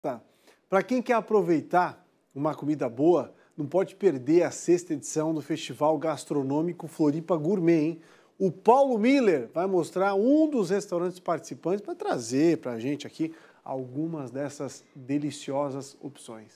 Tá. Para quem quer aproveitar uma comida boa, não pode perder a 6ª edição do Festival Gastronômico Floripa Gourmet, hein? O Paulo Miller vai mostrar um dos restaurantes participantes para trazer para a gente aqui algumas dessas deliciosas opções.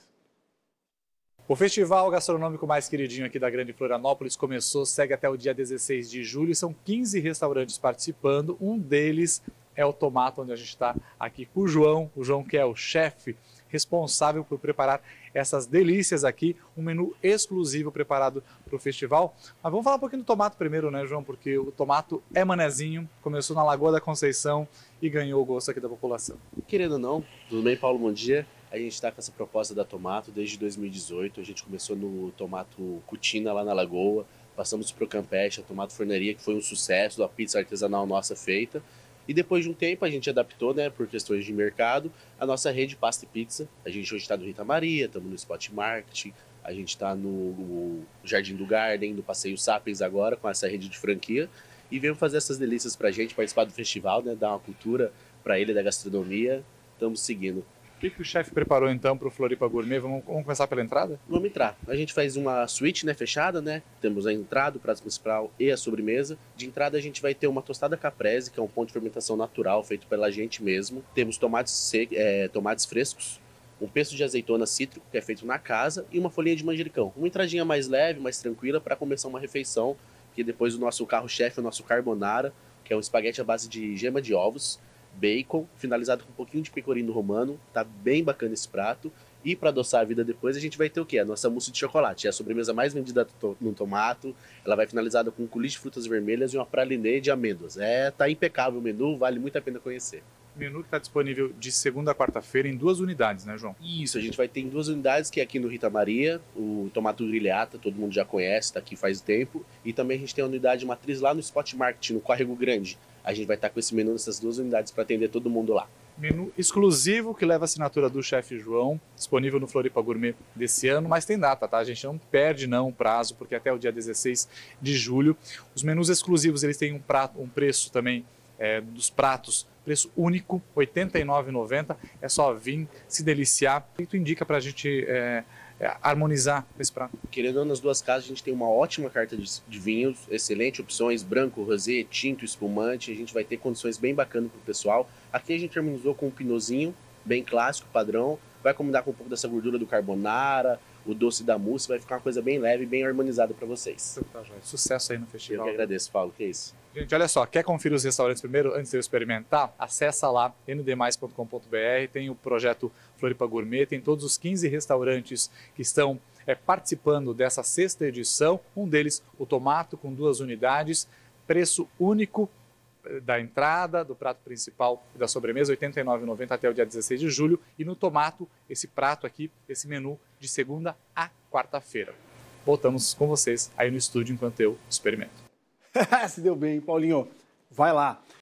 O festival gastronômico mais queridinho aqui da Grande Florianópolis começou, segue até o dia 16 de julho. São 15 restaurantes participando. Um deles é o Tomato, onde a gente está aqui com o João. O João que é o chefe responsável por preparar essas delícias aqui. Um menu exclusivo preparado para o festival. Mas vamos falar um pouquinho do Tomato primeiro, né, João? Porque o Tomato é manezinho, começou na Lagoa da Conceição e ganhou o gosto aqui da população. Querendo ou não, tudo bem, Paulo? Bom dia. A gente está com essa proposta da Tomato desde 2018. A gente começou no Tomato Cutina, lá na Lagoa. Passamos para o Campeche, a Tomato Forneria, que foi um sucesso, a pizza artesanal nossa feita. E depois de um tempo a gente adaptou, né, por questões de mercado, a nossa rede Pasta e Pizza. A gente hoje está no Rita Maria, estamos no Spot Market, a gente está no Jardim do Garden, no Passeio Sapiens agora, com essa rede de franquia. E veio fazer essas delícias para a gente, participar do festival, né, dar uma cultura para ele da gastronomia. Estamos seguindo. O que o chefe preparou então para o Floripa Gourmet? Vamos começar pela entrada? Vamos entrar. A gente faz uma suíte, né, fechada, né? Temos a entrada, o prato principal e a sobremesa. De entrada a gente vai ter uma tostada caprese, que é um pão de fermentação natural feito pela gente mesmo. Temos tomates frescos, um pesto de azeitona cítrico, que é feito na casa, e uma folhinha de manjericão. Uma entradinha mais leve, mais tranquila, para começar uma refeição, que depois o nosso carro-chefe, o nosso carbonara, que é um espaguete à base de gema de ovos, bacon, finalizado com um pouquinho de pecorino romano. Tá bem bacana esse prato. E para adoçar a vida depois, a gente vai ter o quê? A nossa mousse de chocolate. É a sobremesa mais vendida no Tomato. Ela vai finalizada com um coulis de frutas vermelhas e uma pralinê de amêndoas. Tá impecável o menu, vale muito a pena conhecer. O menu que está disponível de segunda a quarta-feira em 2 unidades, né, João? Isso, a gente vai ter em 2 unidades, que é aqui no Rita Maria, o Tomato Grigliata, todo mundo já conhece, tá aqui faz tempo. E também a gente tem a unidade matriz lá no Spot Market, no Córrego Grande. A gente vai estar com esse menu nessas 2 unidades para atender todo mundo lá. Menu exclusivo que leva a assinatura do chefe João, disponível no Floripa Gourmet desse ano, mas tem data, tá? A gente não perde não o prazo, porque até o dia 16 de julho. Os menus exclusivos, eles têm um preço também dos pratos, preço único, R$ 89,90. É só vir, se deliciar. O que tu indica para a gente harmonizar esse prato? Querendo ou não, nas 2 casas a gente tem uma ótima carta de vinhos, excelente opções, branco, rosé, tinto, espumante. A gente vai ter condições bem bacanas para o pessoal. Aqui a gente harmonizou com um pinotzinho, bem clássico, padrão. Vai combinar com um pouco dessa gordura do carbonara, o doce da mousse. Vai ficar uma coisa bem leve, bem harmonizada para vocês. Sucesso aí no festival. Eu que agradeço, Paulo, que é isso. Gente, olha só, quer conferir os restaurantes primeiro, antes de eu experimentar? Acessa lá, ndmais.com.br, tem o projeto Floripa Gourmet, tem todos os 15 restaurantes que estão participando dessa 6ª edição, um deles o Tomato, com 2 unidades, preço único da entrada, do prato principal e da sobremesa, R$ 89,90 até o dia 16 de julho, e no Tomato, esse prato aqui, esse menu de segunda a quarta-feira. Voltamos com vocês aí no estúdio enquanto eu experimento. Se deu bem, Paulinho. Vai lá.